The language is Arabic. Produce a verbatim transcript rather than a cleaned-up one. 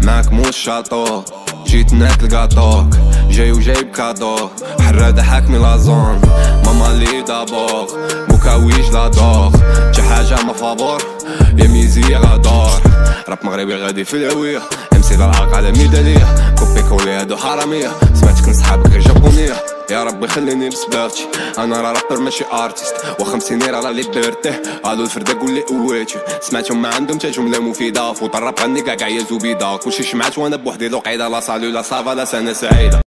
معاك موش شاطوك جيت ناكل قاطوك جاي وجايب كادوك حرادة حاكمي لازون ماما لي دابوغ بوكاويج لا دوغ شي حاجة ما فابور يا ميزي غادور راب مغربي غادي في الهوية امسي للعاق على ميدانية كوبي كولي هادو حرامية سمعتك نصحابك غير جابونية يا ربي خليني بسبابتي انا راه رابر ماشي ارتيست وخمسيني راه ليبرتي هادو الفردة قولي قواتي سمعتهم ما عندهم تا جملة مفيدة فوت الراب غني كاع كاع يا زبيدة كلشي شمعت وانا بوحدي لو قايدة لا سالو لا صافا لا سنة سعيدة.